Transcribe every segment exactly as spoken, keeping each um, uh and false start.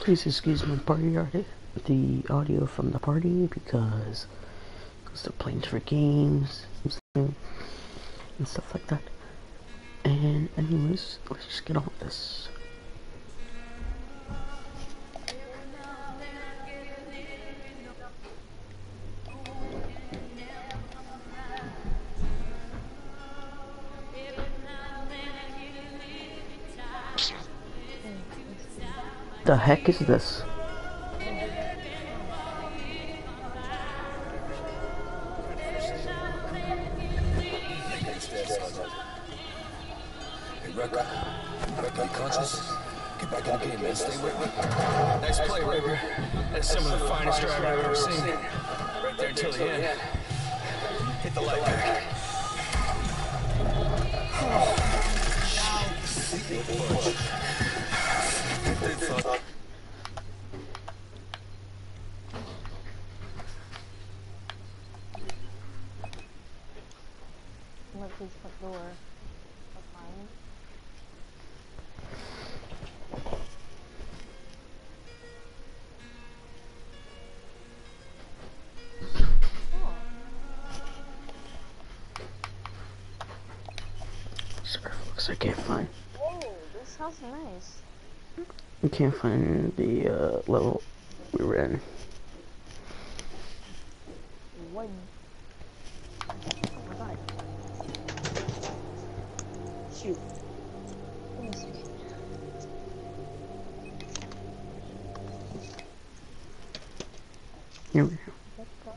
Please excuse my party audio, the audio from the party because they're playing different games and stuff like that. And anyways, let's just get on with this. The heck is this? Rucker, Rucker, you conscious? Get back in the game, man. Stay with me. Nice play, Rucker. That's some of the finest driving I've ever seen. Right there until the end. Hit the light back. Look, his front door. Behind. Oh. Sorry, folks, I can't find. Oh, this house is nice. I can't find the uh, level we were in. One. Oh my god. Shoot. Let me see. Here we go. Let's go.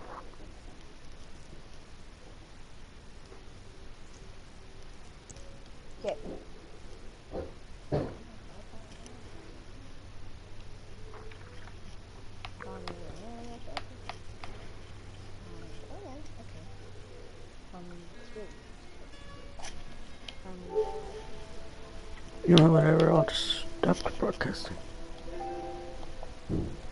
Okay. You know, whatever, I'll just stop the broadcasting.